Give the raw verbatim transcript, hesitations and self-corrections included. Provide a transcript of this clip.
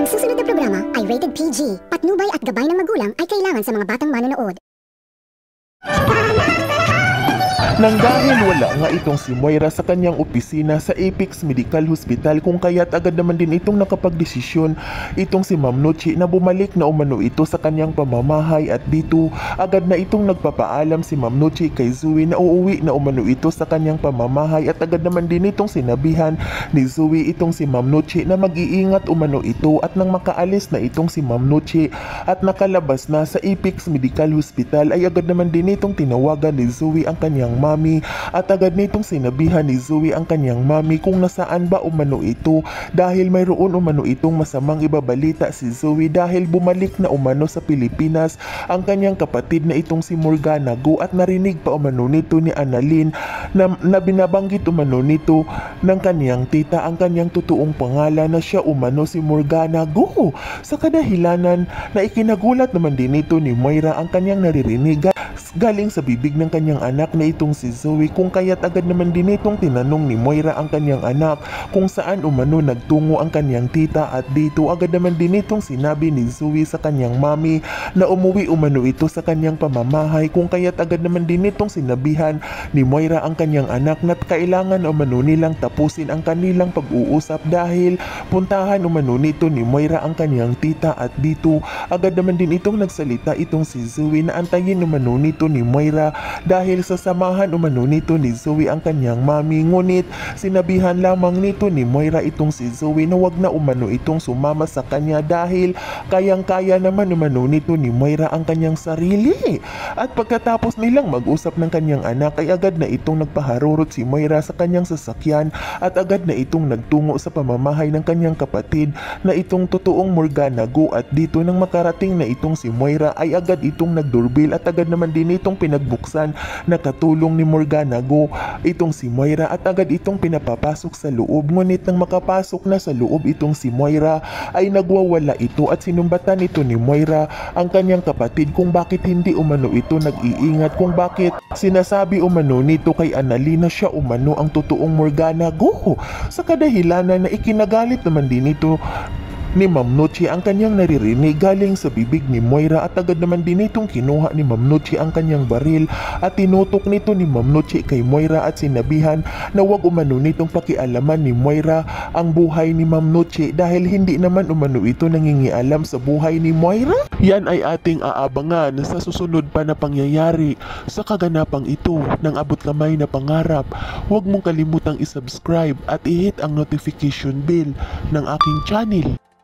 susunod na programa ay rated P G. Patnubay at gabay ng magulang ay kailangan sa mga batang manonood. Nang dahil wala nga itong si Moira sa kanyang opisina sa Apex Medical Hospital, kung kaya't agad naman din itong nakapagdesisyon itong si Ma'am Nuchi na bumalik na umano ito sa kanyang pamamahay, at dito agad na itong nagpapaalam si Ma'am Nuchi kay Zoe na uuwi na umano ito sa kanyang pamamahay, at agad naman din itong sinabihan ni Zoe itong si Ma'am Nuchi na mag-iingat umano ito. At nang makaalis na itong si Ma'am Nuchi at nakalabas na sa Apex Medical Hospital, ay agad naman din itong tinawagan ni Zoe ang kanyang mami, at agad nitong sinabihan ni Zoe ang kanyang mami kung nasaan ba umano ito, dahil mayroon umano itong masamang ibabalita si Zoe dahil bumalik na umano sa Pilipinas ang kanyang kapatid na itong si Morgana Go, at narinig pa umano nito ni Annalyn na, na binabanggit umano nito ng kanyang tita ang kanyang totoong pangalan na siya umano si Morgana Go. Sa kadahilanan na ikinagulat naman din nito ni Moira ang kanyang naririnig galing sa bibig ng kanyang anak na itong si Zoe, kung kaya't agad naman din itong tinanong ni Moira ang kanyang anak kung saan umano nagtungo ang kanyang tita, at dito agad naman din itong sinabi ni Zoe sa kanyang mami na umuwi umano ito sa kanyang pamamahay, kung kaya't agad naman din itong sinabihan ni Moira ang kanyang anak na kailangan umano nilang tapusin ang kanilang pag-uusap dahil puntahan umano nito ni Moira ang kanyang tita, at dito agad naman din itong nagsalita itong si Zoe na antayin umano nito ni Moira dahil sa samahan umano nito ni Zoe ang kanyang mami, ngunit sinabihan lamang nito ni Moira itong si Zoe na wag na umano itong sumama sa kanya dahil kayang-kaya naman umano nito ni Moira ang kanyang sarili. At pagkatapos nilang mag-usap ng kanyang anak ay agad na itong nagpaharurot si Moira sa kanyang sasakyan, at agad na itong nagtungo sa pamamahay ng kanyang kapatid na itong totoong Morgana Go, at dito nang makarating na itong si Moira ay agad itong nagdoorbell, at agad naman din itong pinagbuksan na katulong ni Morgana Go itong si Moira, at agad itong pinapapasok sa loob. Ngunit nang makapasok na sa loob itong si Moira ay nagwawala ito, at sinumbatan ito ni Moira ang kanyang kapatid kung bakit hindi umano ito nag-iingat, kung bakit sinasabi umano nito kay Annalyn na siya umano ang totoong Morgana Go. Sa kadahilanan na ikinagalit naman din ito ni Ma'am Nuchi ang kanyang naririnig galing sa bibig ni Moira, at agad naman din itong kinuha ni Ma'am Nuchi ang kanyang baril at tinutok nito ni Ma'am Nuchi kay Moira, at sinabihan na wag umano nitong pakialaman ni Moira ang buhay ni Ma'am Nuchi dahil hindi naman umano ito nangingialam sa buhay ni Moira. Yan ay ating aabangan sa susunod pa na pangyayari sa kaganapang ito ng abot kamay na pangarap. Huwag mong kalimutang isubscribe at i-hit ang notification bell ng aking channel.